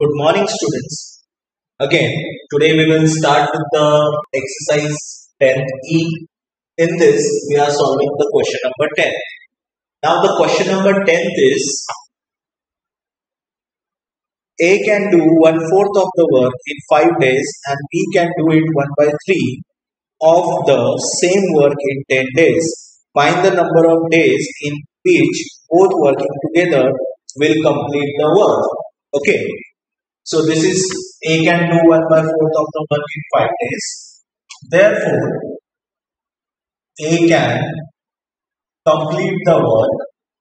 Good morning, students. Again, today we will start with the exercise 10th E. In this, we are solving the question number 10. Now, the question number 10th is A can do 1/4 of the work in 5 days and B can do it 1 by 3 of the same work in 10 days. Find the number of days in which both working together will complete the work. Okay. So this is A can do 1 by 4th of the work in 5 days. Therefore, A can complete the work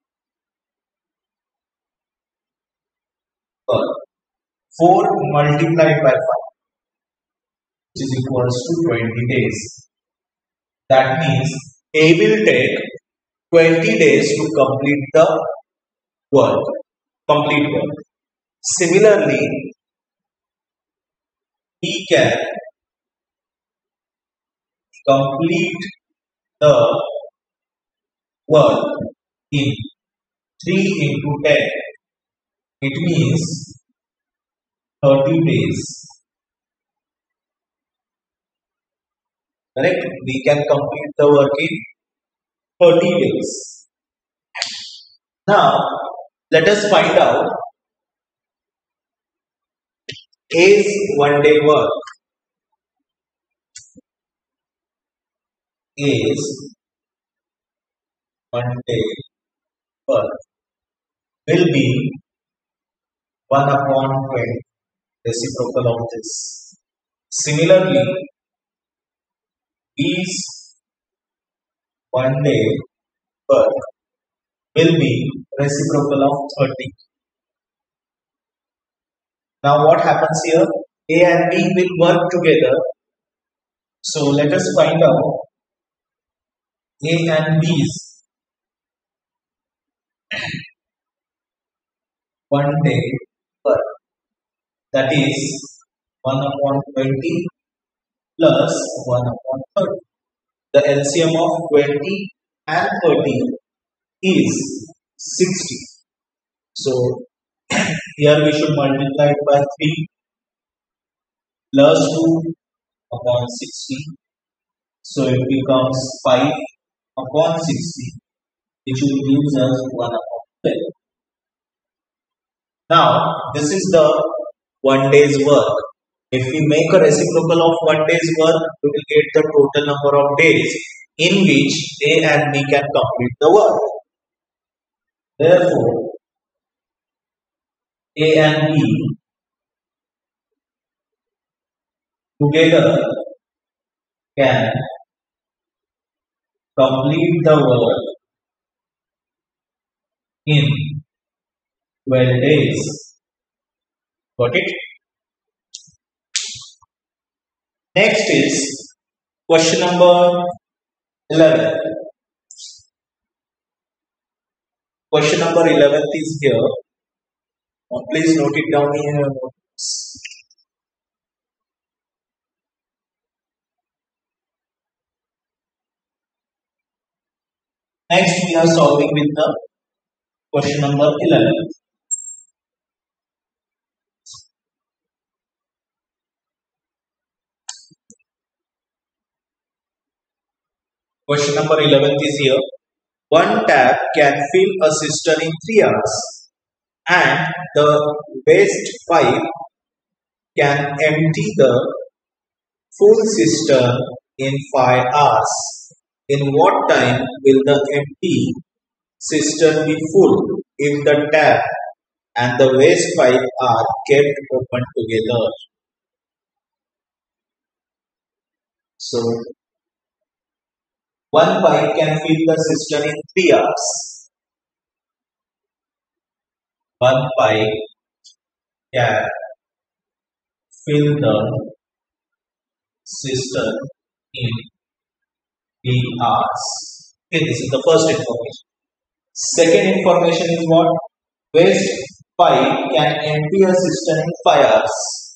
4 multiplied by 5, which is equals to 20 days. That means A will take 20 days to complete the work, complete work. Similarly, B can complete the work in 3 into 10. It means 30 days. Correct? We can complete the work in 30 days. Now, let us find out A's 1-day work. A's 1-day work will be 1 upon 20, reciprocal of this. Similarly, B's 1-day work will be reciprocal of 30. Now what happens here? A and B will work together. So let us find out A and B's 1-day work. That is 1 upon 20 plus 1 upon 30. The LCM of 20 and 30 is 60. So here we should multiply it by 3 plus 2 upon 60. So it becomes 5 upon 60, which will give us 1 upon 12. Now, this is the 1 day's work. If we make a reciprocal of 1 day's work, we will get the total number of days in which A and B can complete the work. Therefore, A and B together can complete the work in 12 days. Got it? Next is question number 11. Question number 11 is here. Please note it down in your notes. Next, we are solving with the question number 11. Question number 11 is here. One tap can fill a cistern in 3 hours and the waste pipe can empty the full cistern in 5 hours. In what time will the empty cistern be full if the tap and the waste pipe are kept open together? So, one pipe can fill the cistern in 3 hours. One pipe can fill the cistern in 3 hours. Okay, this is the first information. Second information is what? Waste pipe can empty a cistern in 5 hours.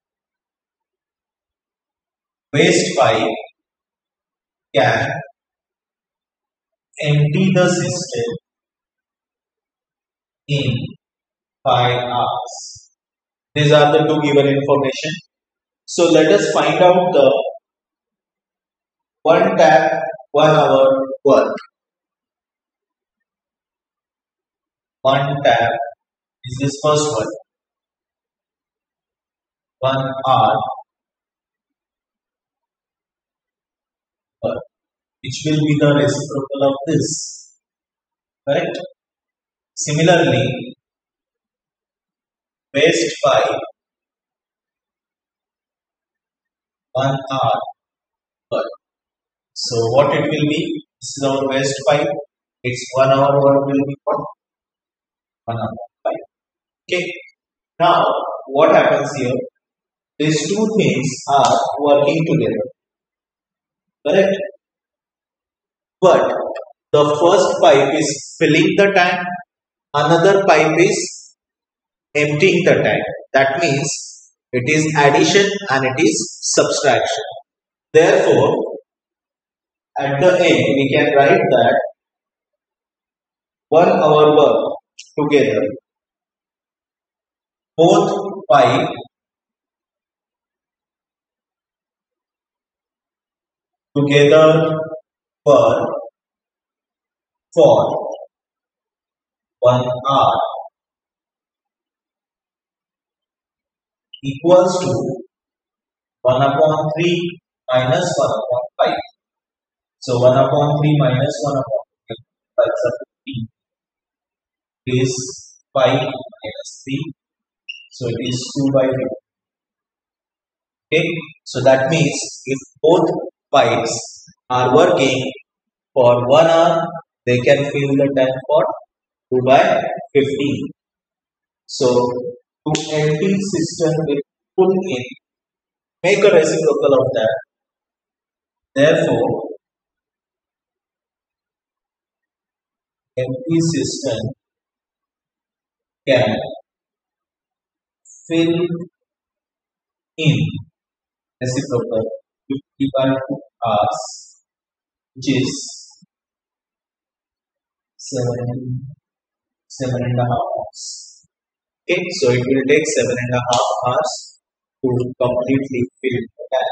Waste pipe can empty the cistern in 5 hours. These are the two given information. So let us find out the 1 tap 1 hour work. 1 tap is this first one. 1 hour work, which will be the reciprocal of this. Correct? Similarly, waste pipe 1 hour work. So what it will be? This is our waste pipe. Its 1 hour work will be what? 1 hour pipe. Okay. Now what happens here? These two things are working together. Correct? But the first pipe is filling the tank, another pipe is emptying the tank. That means it is addition and it is subtraction. Therefore, at the end we can write that 1 hour work together, both pipe together work for 1 hour equals to 1 upon 3 minus 1 upon 5. So 1 upon 3 minus 1 upon 3, that's a 15, is 5 minus 3. So it is 2 by 5. Okay. So that means if both pipes are working for 1 hour, they can fill the tank for 2 by 15. So to empty system will put in, make a reciprocal of that. Therefore, empty system can fill in reciprocal 50 by 2 hours, which is 7.5 hours. Okay, so it will take 7.5 hours to completely fill the tank.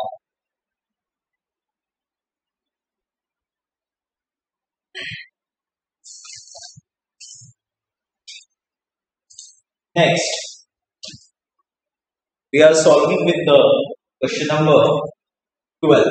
Next, we are solving with the question number 12.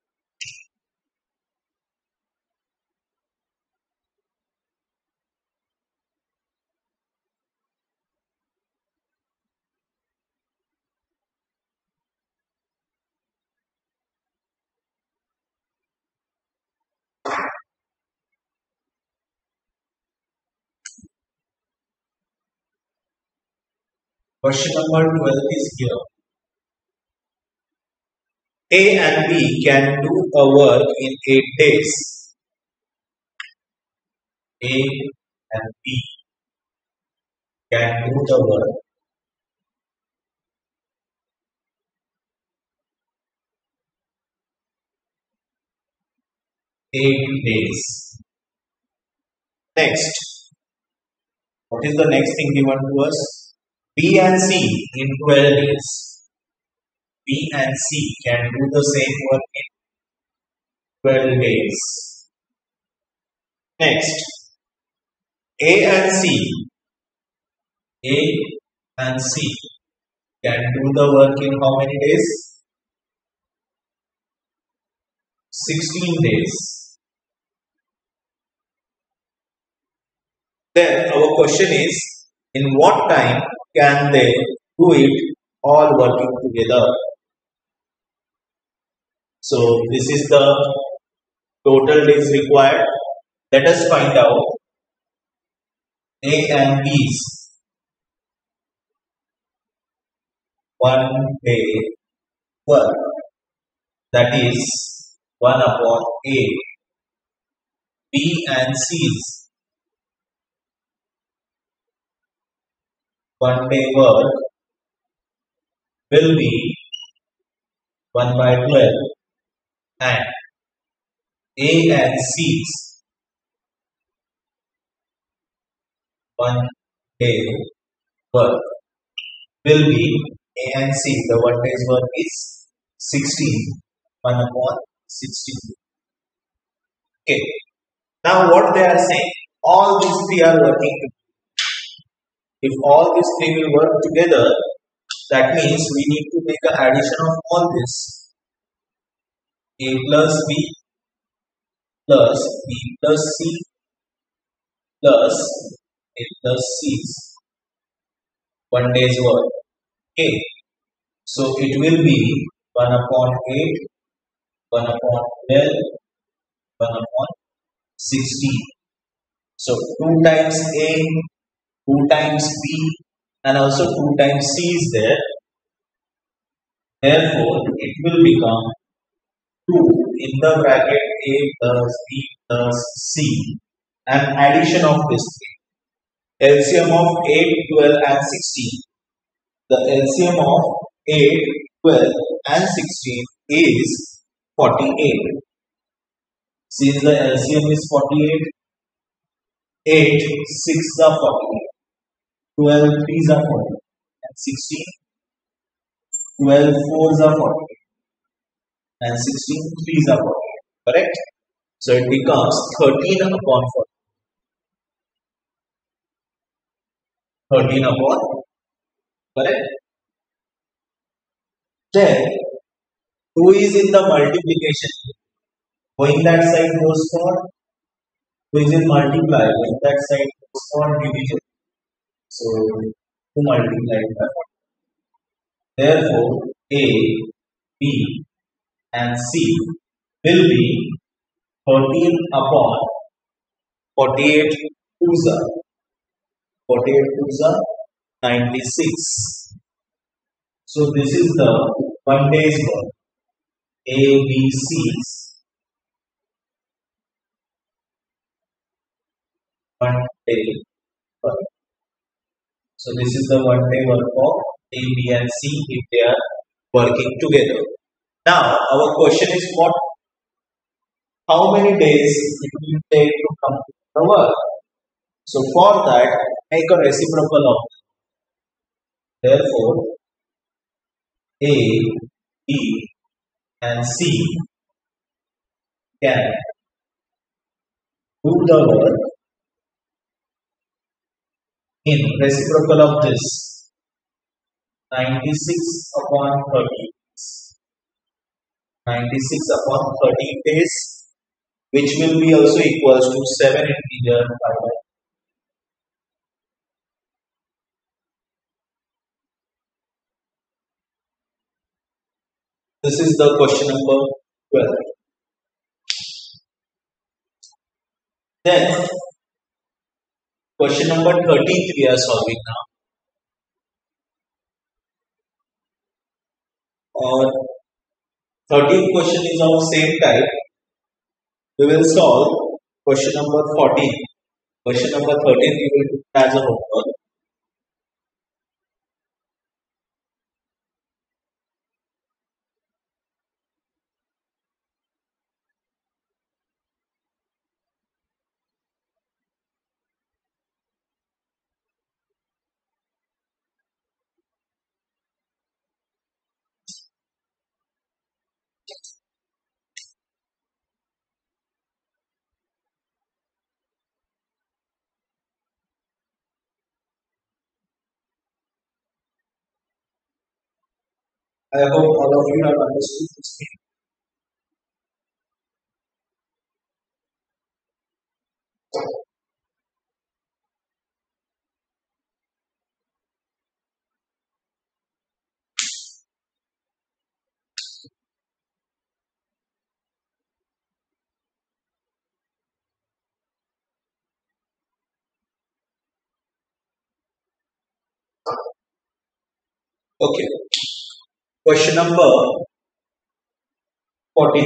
Question number 12 is here. A and B can do a work in 8 days. A and B can do the work in 8 days. Next, what is the next thing given to us? B and C in 12 days. B and C can do the same work in 12 days. Next, A and C can do the work in how many days? 16 days. Then our question is, in what time can they do it all working together? So this is the total days required. Let us find out A and B's 1 day work, that is 1 upon A. B and C's 1 day work will be 1 by 12, and A and C's 1 day work will be A and C. The one day's work is 16. 1 upon 16. Okay. Now what they are saying, all these three are working. If all these three will work together, that means we need to make an addition of all this. A plus B plus B plus C plus A plus C's one day's work. Okay. So it will be 1 upon 8, 1 upon 12, 1 upon 16. So 2 times A, 2 times B, and also 2 times C is there. Therefore, it will become 2 in the bracket A plus B plus C, and addition of this thing. LCM of 8, 12 and 16. The LCM of 8, 12 and 16 is 48. Since the LCM is 48, 8 6 are 48, 12 3s are 48, and 16, 12 4s are 48, and 16 3s are 48. Correct? So it becomes 13 upon 40. 13 upon, correct? Then 2 is in the multiplication. Going that side goes for, 2 is in multiply. Going that side goes for division. So 2 multiplied by 40. Therefore, A, B, and C will be 13 upon 48 2s are 48 2s are 96. So this is the one day's work. A, B, C's one day work. So this is the one day work of A, B, and C if they are working together. Now our question is what? How many days it will take to complete the work? So for that, make a reciprocal of it. Therefore, A, B, and C can do the work in reciprocal of this 96 upon 30. 96 upon 13 days, which will be also equals to 7 integer 5. This is the question number 12. Then, question number 13 we are solving now. Or 13th question is of same type. We will solve question number 14. Question number 13 we will do as a homework. I hope all of you have understood this thing. Okay. Question number 14.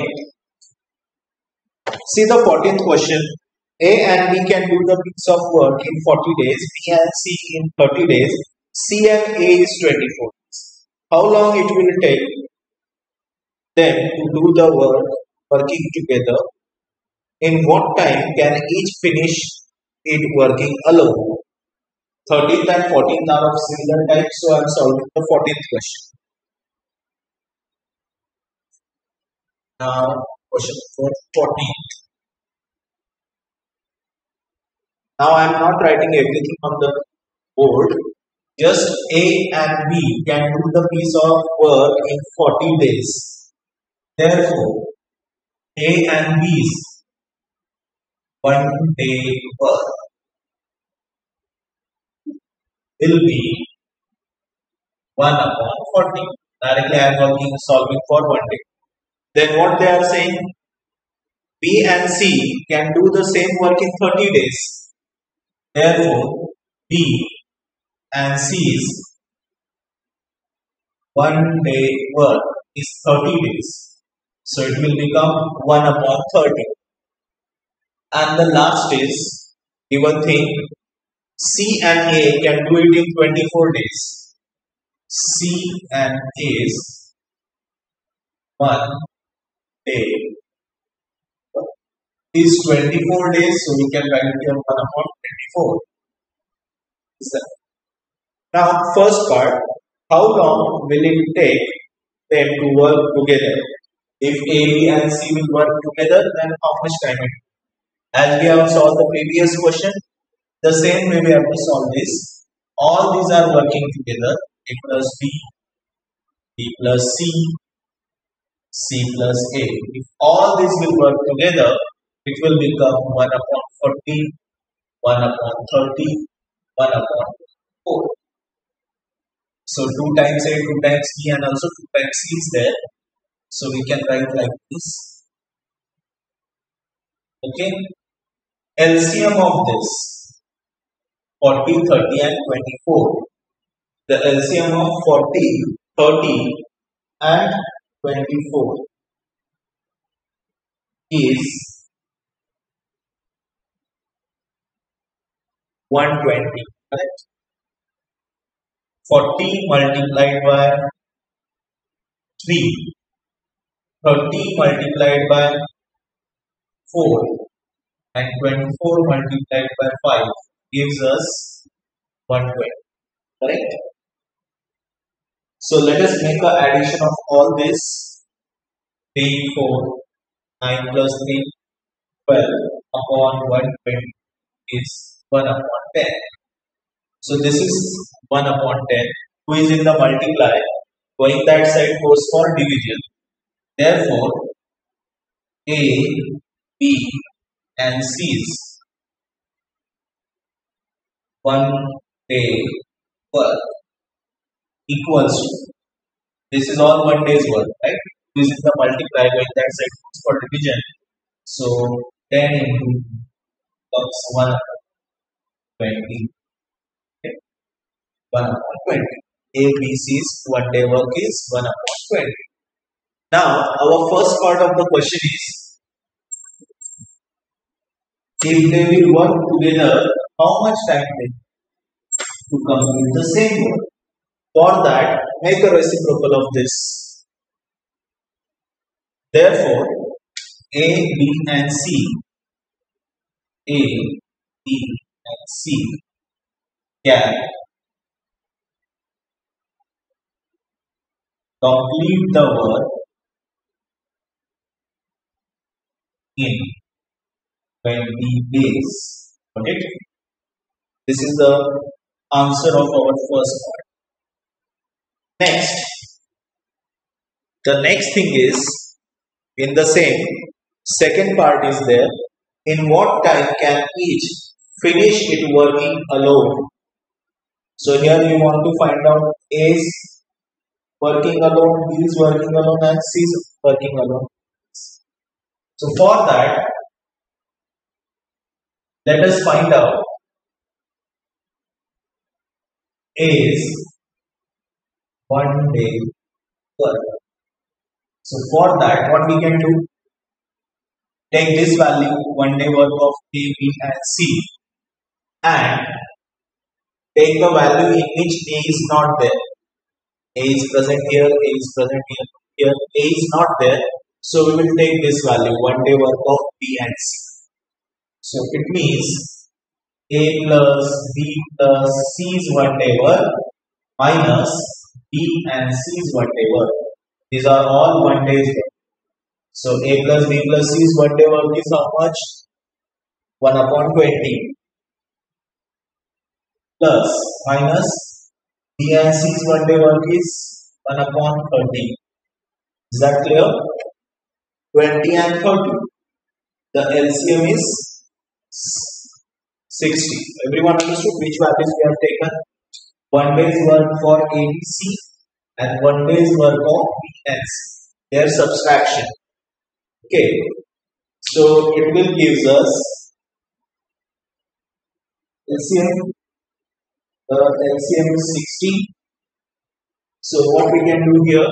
See the 14th question. A and B can do the piece of work in 40 days, B and C in 30 days, C and A is 24 days. How long it will take them to do the work working together? In what time can each finish it working alone? 13th and 14th are of similar type, so I am solving the 14th question. Now, question for 14th. Now, I am not writing everything on the board. Just A and B can do the piece of work in 40 days. Therefore, A and B's 1 day work will be 1 upon 40. Directly I am solving for 1 day. Then what they are saying? B and C can do the same work in 30 days. Therefore, B and C's 1 day work is 30 days. So it will become 1 upon 30. And the last is given thing, C and A can do it in 24 days. C and A's 1 day is 24 days, so we can write here 1 upon 24. Now, first part, how long will it take them to work together? If A, B and C will work together, then how much time it will? As we have solved the previous question, the same way we have to solve this. All these are working together. A plus B, B plus C, C plus A. If all these will work together, it will become 1 upon 40, 1 upon 30, 1 upon 4. So 2 times A, 2 times B and also 2 times C is there. So we can write like this. Okay. LCM of this 40, 30 and 24. The LCM of 40, 30 and 24 is 120. Correct? 40 multiplied by 3, 30 multiplied by 4 and 24 multiplied by 5 gives us 120. Correct? So let us make an addition of all this. 3, 4, 9 plus 3, 12 upon 120 is 1 upon 10. So this is 1 upon 10. Who is in the multiply? Going that side goes for division. Therefore, A, B and C's 1 day work equals to, this is all 1 day's work, right? This is the multiply, going that side goes for division. So 10 into becomes 1 upon 20. 1 upon 20. ABC's 1 day work is 1 upon 20. Now, our first part of the question is, if they will work together, how much time they to complete the same work? For that, make a reciprocal of this. Therefore, A, B and C, A, B and C can complete the work in 20 days. Okay? This is the answer of our first part. Next, the next thing is, in the same second part is there, in what time can each finish it working alone? So here we want to find out A is working alone, B is working alone and C is working alone. So for that, let us find out A's 1 day work. So for that, what we can do? Take this value, 1 day work of A, B and C, and take the value in which A is not there. A is present here, A is present here, A is not there. So we will take this value, 1 day work of B and C. So it means A plus B plus C's one day work minus B and C's one day work. These are all one day's work. So A plus B plus C's one day work is how much? 1 upon 20 plus minus B and C's one day work is 1 upon 30. Is that clear? 20 and 30. The LCM is 60. Everyone understood which values we have taken? 1 day's work for ABC and 1 day's work of BS. Their subtraction. Okay. So it will give us LCM. The LCM is 60. So what we can do here?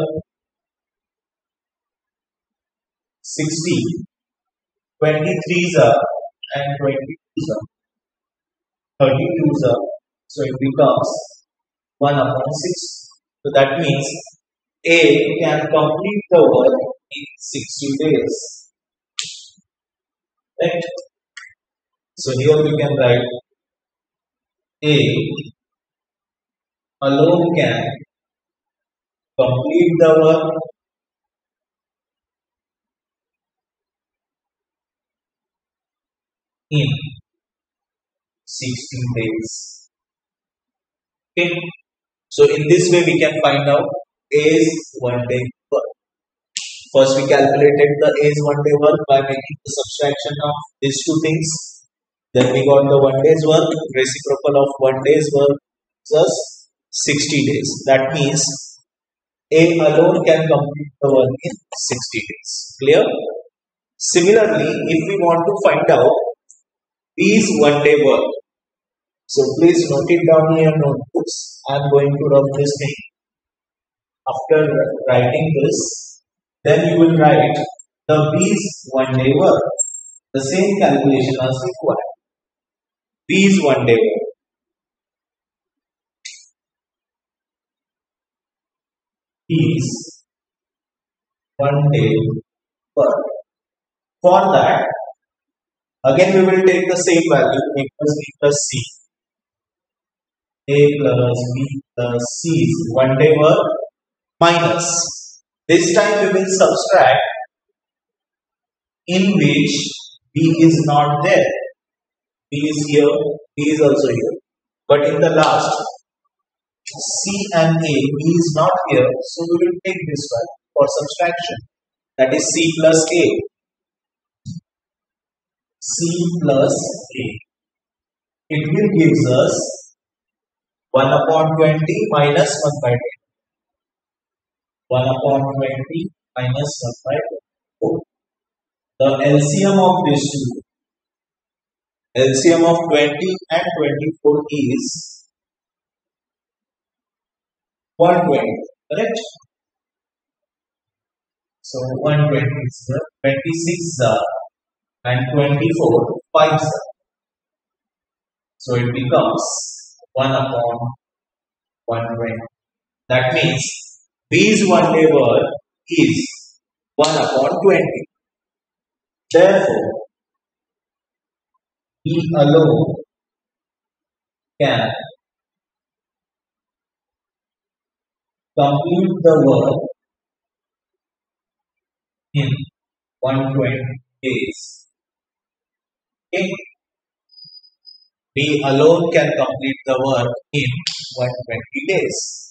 60. 23s are and 22s are. 32s are. So it becomes 1 upon 6. So that means A can complete the work in 60 days. Right? So here we can write A alone can complete the work in 60 days. Okay. So in this way we can find out A's 1 day work. First we calculated the A's 1 day work by making the subtraction of these two things. Then we got the 1 day's work, reciprocal of 1 day's work plus 60 days. That means A alone can complete the work in 60 days. Clear? Similarly, if we want to find out B's 1 day work, so please note it down in your notebooks. I am going to rub this thing. After writing this, then you will write the B's 1 day work. The same calculation as required. B's 1 day work. B's 1 day work. For that, again we will take the same value, A plus B plus C. A plus B plus C's 1 day work minus. This time we will subtract in which B is not there. B is here, B is also here. But in the last, C and A, B is not here. So we will take this one for subtraction. That is C plus A. C plus A. It will give us 1 upon 20 minus 1 by 20. 1 upon 20 minus 1 by 4. The LCM of these two, LCM of 20 and 24 is 120, correct? So 120 is the 26 and 24 5. So it becomes 1 upon 120. That means B's 1 day work is 1 upon 20. Therefore, B alone can complete the work in 120 days. Okay. B alone can complete the work in 120 days.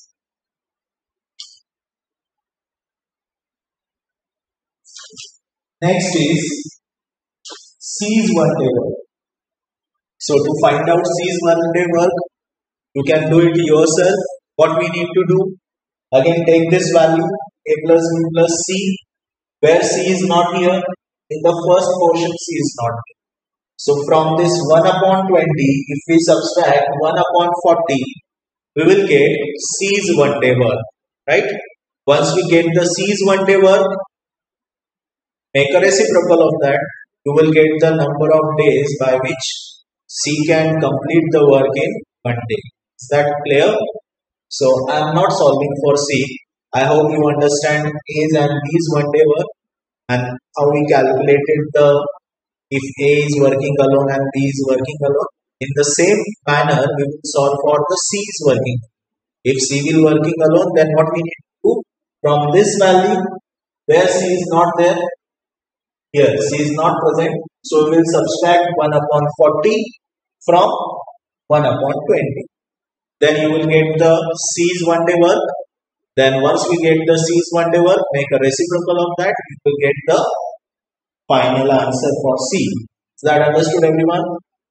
Next is C's 1 day work. So to find out C's 1 day work, you can do it yourself. What we need to do? Again, take this value A plus B plus C, where C is not here. In the first portion, C is not here. So from this 1 upon 20, if we subtract 1 upon 40, we will get C's 1 day work. Right? Once we get the C's 1 day work, make a reciprocal of that. You will get the number of days by which C can complete the work in 1 day. Is that clear? So I am not solving for C. I hope you understand A's and B's 1 day work and how we calculated the if A is working alone and B is working alone. In the same manner, we will solve for the C is working. If C will working alone, then what we need to do? From this value, where C is not there, here C is not present, so we will subtract 1 upon 40 from 1 upon 20. Then you will get the C's one day work. Then once we get the C's one day work, make a reciprocal of that, you will get the final answer for C. Is that understood, everyone?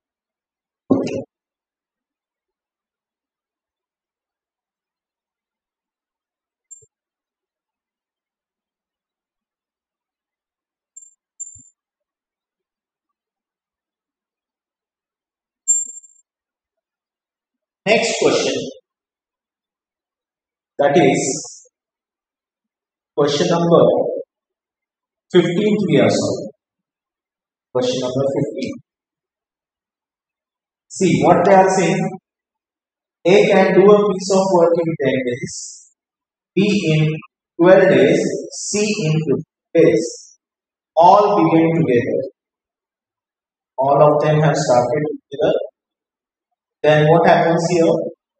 Next question, that is question number 15 we are solving. Question number 15. See what they are saying. A can do a piece of work in 10 days, B in 12 days, C in 15 days. All begin together. All of them have started together. Then what happens here?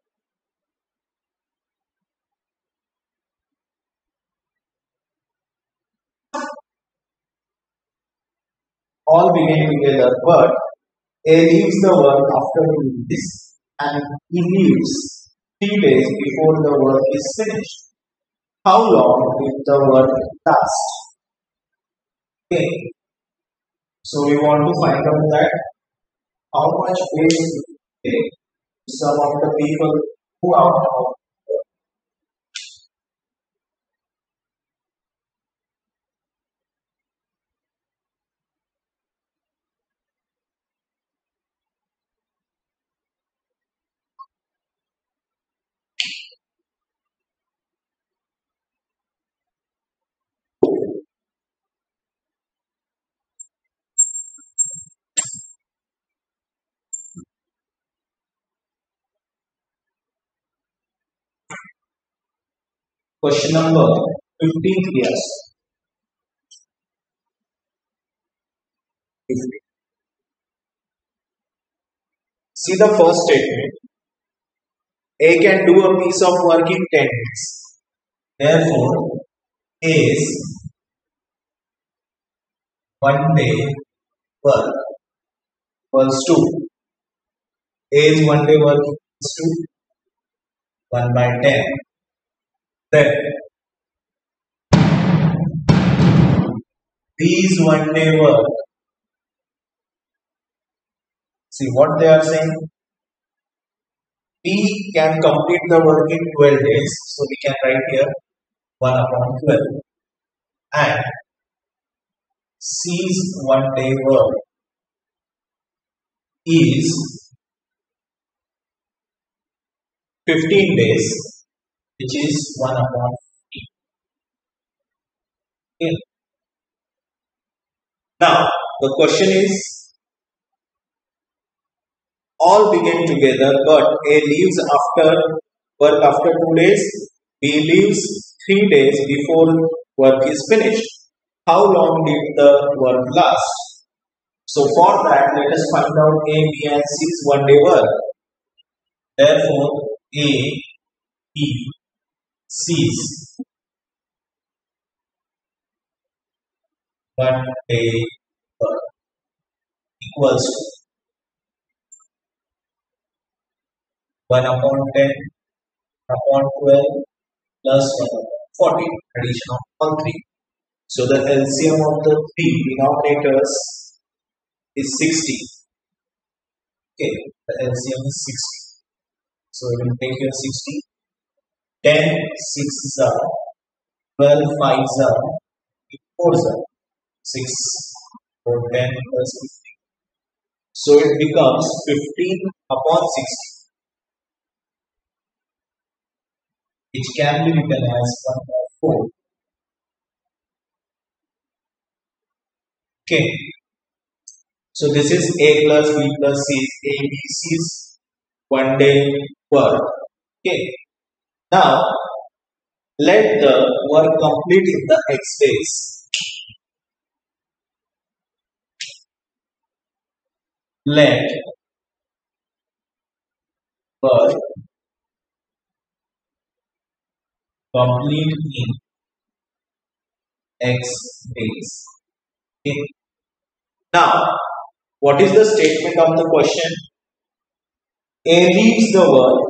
All begin together, but A leaves the work after doing this and he leaves 3 days before the work is finished. How long will the work last? Okay, so we want to find out that how much days it will take some of the people who are out. Question number 15 years. 15. See the first statement. A can do a piece of work in 10 days. Therefore, A's one day work equals to A's one day work equals to 1 by 10. Then B's one day work. See what they are saying. B can complete the work in 12 days. So we can write here 1 upon 12. And C's one day work is 15 days, which is 1 upon 15. Okay. Now, the question is, all begin together, but A leaves after work after 2 days, B leaves 3 days before work is finished. How long did the work last? So for that, let us find out A, B and C's one day work. Therefore, A, B, C's one day work equals to 1 upon 10 upon 12 plus 1 upon 40, addition of all 3. So the LCM of the 3 denominators is 60. Okay, the LCM is 60. So we will take here 60. 10 6s are 12 5s are 4s are 6 4 10 plus 15. So it becomes 15 upon 60, which can be written as 1 by 4. Okay. So this is A plus B plus C is A, B, C's one day work. Okay. Now let the work complete in the X days. Let work complete in X days. Okay. Now, what is the statement of the question? A leaves the work.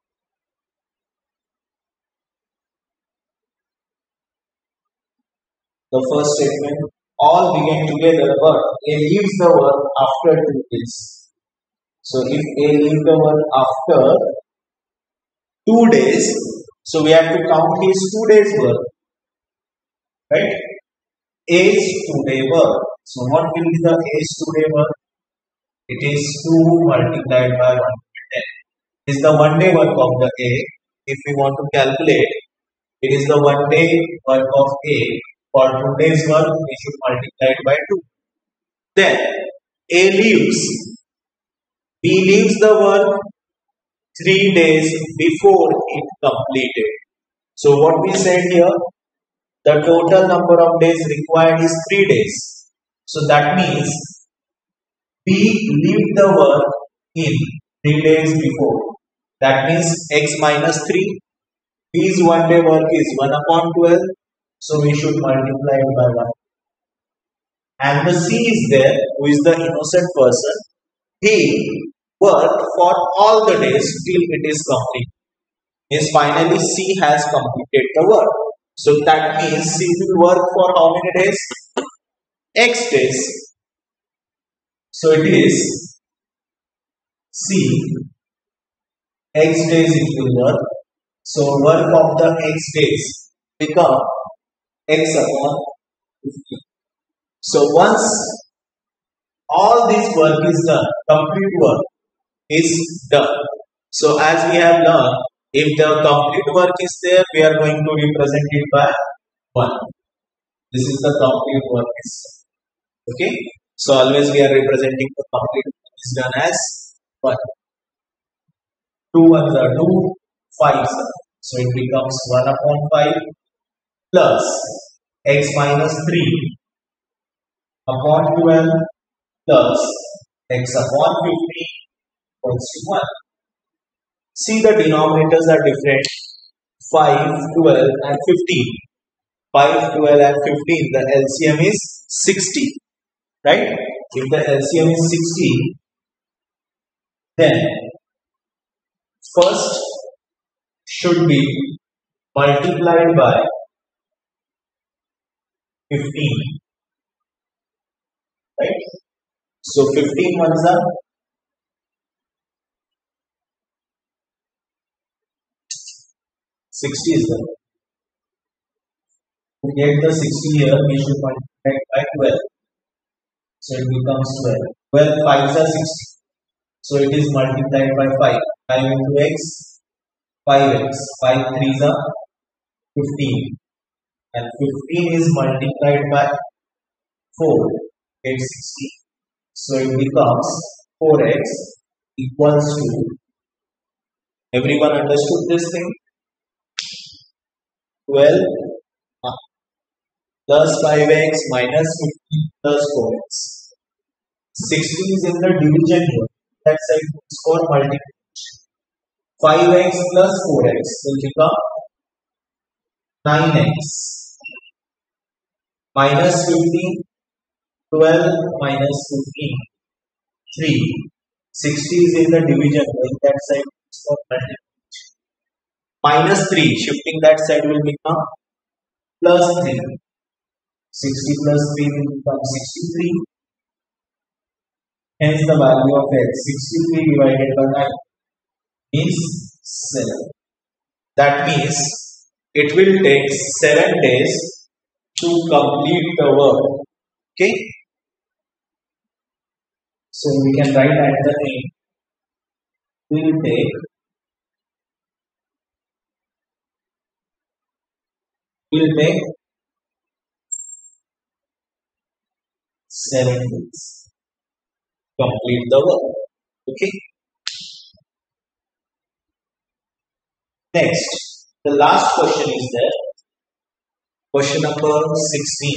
The first statement, all begin together, but A leaves the work after 2 days. So if A leaves the work after 2 days, so we have to count his 2 days work, right? A's 2-day work. So what will be the A's 2-day work? It is 2 multiplied by 110. It is the 1-day work of the A. If we want to calculate, it is the 1-day work of A. For 2 days work, we should multiply it by 2. Then A leaves. B leaves the work 3 days before it completed. So what we said here, the total number of days required is 3 days. So that means B leave the work in 3 days before. That means x minus 3. B's 1-day work is 1 upon 12. So we should multiply it by 1. And the C is there, who is the innocent person. He worked for all the days till it is complete. Means finally C has completed the work. So that means C will work for how many days? X days. So it is C X days it will work. So work of the X days become X upon 50. So once all this work is done, complete work is done. So as we have learned, if the complete work is there, we are going to represent it by 1. This is the complete work is. Okay. So always we are representing the complete work is done as 1. 2 ones are 2, 5. So it becomes 1 upon 5 plus x minus 3 upon 12 plus x upon 50 equals to 1. See, the denominators are different. 5, 12 and 15. 5, 12 and 15. The LCM is 60. Right? If the LCM is 60, then first should be multiplied by 15. Right? So 15 ones are 60 is there. To get the 60 here, we should multiply it by 12. So it becomes 12. 12 5s are 60. So it is multiplied by 5. 5 into x, 5x. 5 3s are 15. And 15 is multiplied by 4. It's 60. So it becomes 4x equals to, everyone understood this thing? 12 plus 5x minus 15 plus 4x. 60 is in the division here. That side is for multiplication. 5x plus 4x will become 9x minus 15, 12 minus 15, 3. 60 is in the division, going that side is for multiplication. Minus 3, shifting that side will become plus 3. 60 plus 3 will become 63. Hence the value of x, 63 divided by 9 is 7. That means it will take 7 days to complete the work. Okay. So we can write at the end, will take 7 days to complete the work. Okay. Next, the last question is there. Question number 16.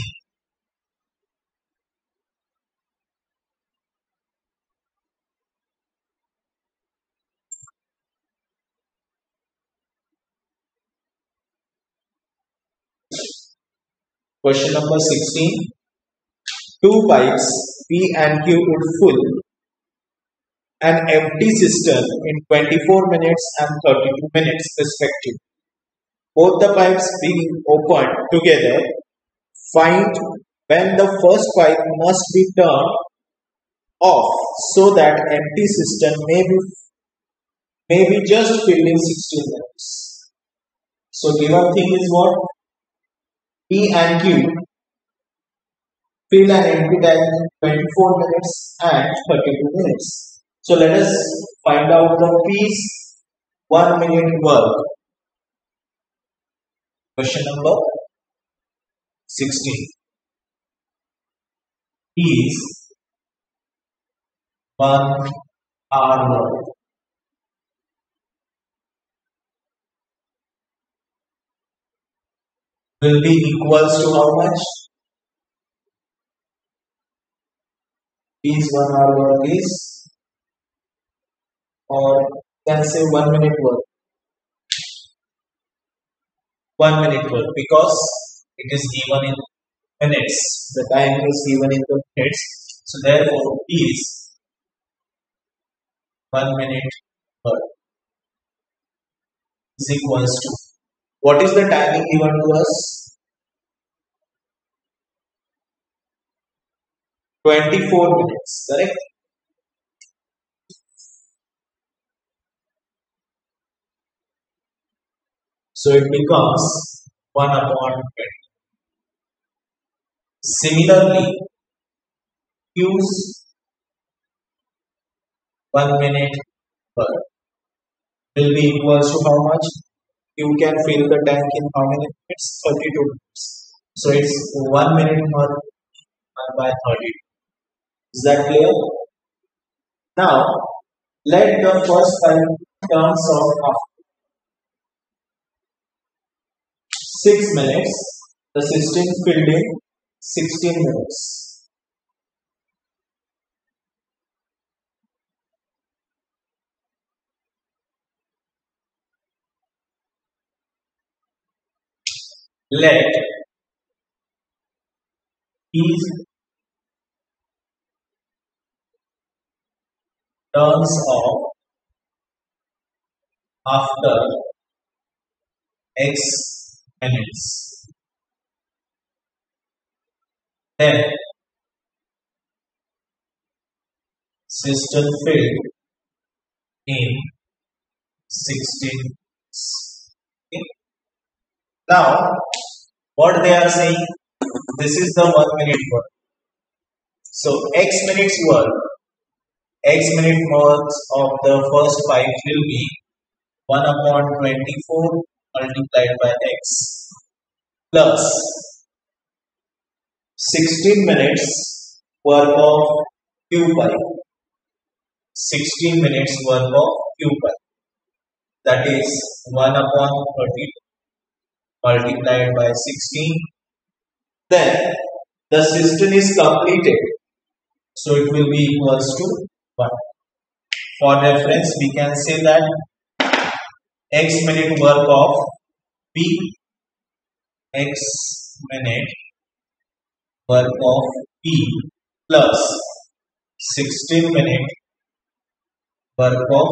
Question number 16. Two pipes P and Q would fill an empty cistern in 24 minutes and 32 minutes respectively. Both the pipes being opened together, find when the first pipe must be turned off so that empty cistern may be just filled in 16 minutes. So given thing is what? P and Q fill an empty tank in 24 minutes and 32 minutes. So let us find out the P's 1 minute work. Question number 16. P's 1 hour work. Will be equals to how much? P's 1 hour work is, or can say 1 minute work. 1 minute work because it is given in minutes. The time is given in the minutes. So therefore P is 1 minute work is equals to, what is the timing given to us? 24 minutes, correct? So it becomes 1 upon 20. Similarly, Q's 1 minute work will be equals to how much? You can fill the tank in how many minutes? 32 minutes. So it's 1 minute work by 30. Is that clear? Now, let the first pipe turns off after 6 minutes. The system filled in 16 minutes. Let these turns off after X minutes. Then system filled in 16 minutes. Okay. Now, what they are saying, this is the 1 minute work. So X minutes work, X minute works of the first pipe will be 1 upon 24 multiplied by X plus 16 minutes work of Q pipe. 16 minutes work of Q pipe. That is 1 upon 30 multiplied by 16. Then the system is completed. So it will be equals to 1. For reference, we can say that X minute work of P, X minute work of P plus 16 minute work of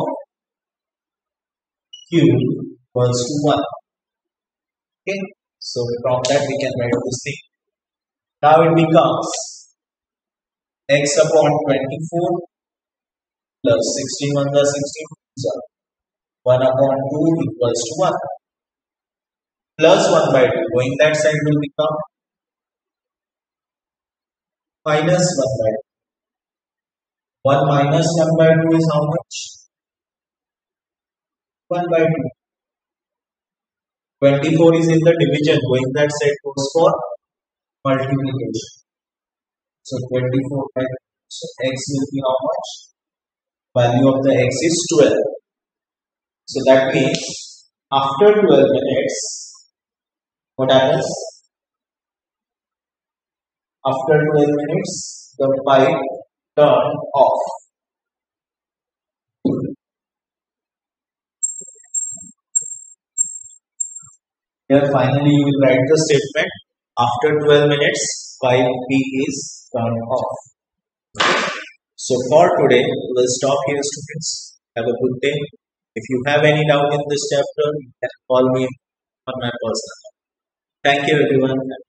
Q equals to 1. Okay, so from that we can write this thing. Now it becomes X upon 24 plus 16 1 plus 16 so 1 upon 2 equals to 1 plus 1 by 2. Going that side will become minus 1 by 2. 1 minus 1 by 2 is how much? 1 by 2. 24 is in the division. Going that side goes for multiplication. So 24 by 2. So X will be how much? Value of the X is 12. So that means after 12 minutes, what happens? After 12 minutes, the pipe turn off. Here finally you will write the statement. After 12 minutes, 5p is turned off. So for today, we'll stop here, students. Have a good day. If you have any doubt in this chapter, you can call me on my personal. Thank you, everyone.